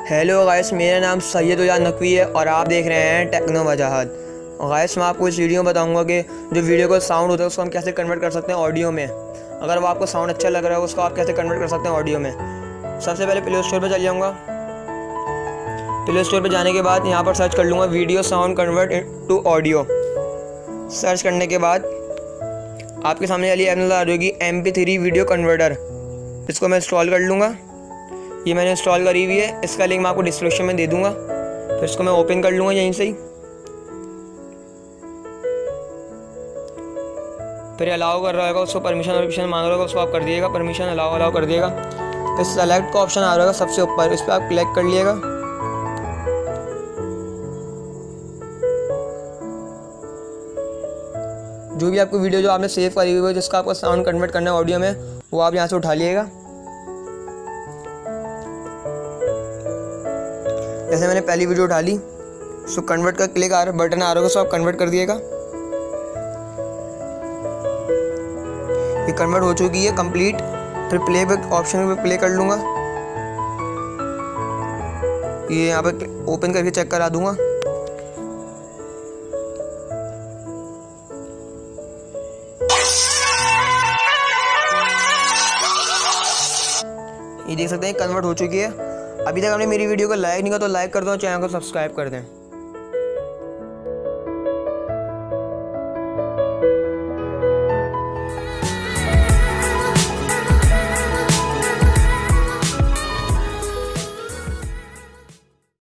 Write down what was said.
Hello guys, मेरा नाम सैयद उजान नकवी है और आप देख रहे हैं टेक्नो वजाहत। गाइस, मैं आपको इस वीडियो में बताऊंगा कि जो वीडियो का साउंड होता है उसको हम कैसे कन्वर्ट कर सकते हैं ऑडियो में। अगर वो आपको साउंड अच्छा लग रहा है उसको आप कैसे कन्वर्ट कर सकते हैं ऑडियो में। सबसे पहले प्ले स्टोर पर चल जाऊँगा। प्ले स्टोर पर जाने के बाद यहाँ पर सर्च कर लूँगा video sound convert to audio. Search करने के बाद आपके सामने वाली ऐप नज़र आ जाएगी MP3 वीडियो कन्वर्टर। इसको मैं इंस्टॉल कर लूँगा। ये मैंने इंस्टॉल करी हुई है, इसका लिंक मैं आपको डिस्क्रिप्शन में दे दूँगा। तो इसको मैं ओपन कर लूँगा यहीं से ही। फिर अलाउ कर रहा होगा, उसको परमिशन मांग रहा होगा, उसको आप कर दिएगा, परमिशन अलाउ कर दिएगा। फिर सेलेक्ट का ऑप्शन आ रहा होगा सबसे ऊपर, इस पर आप क्लिक कर लिएगा। जो भी आपको वीडियो जो आपने सेव करी हुई है जिसका आपको साउंड कन्वर्ट करना है ऑडियो में, वो आप यहाँ से उठा लिएगा। जैसे मैंने पहली वीडियो उठा ली, उसको कन्वर्ट का क्लिक आ रहा बटन आ रहा होगा, उसको आप कन्वर्ट कर दिएगा। ये कन्वर्ट हो चुकी है कंप्लीट। फिर प्ले बैक ऑप्शन पे प्ले कर लूँगा। ये यहाँ पे ओपन करके चेक करा दूँगा। ये देख सकते हैं कन्वर्ट हो चुकी है। अभी तक आपने मेरी वीडियो को लाइक नहीं किया तो लाइक कर दो, चैनल को सब्सक्राइब कर दें।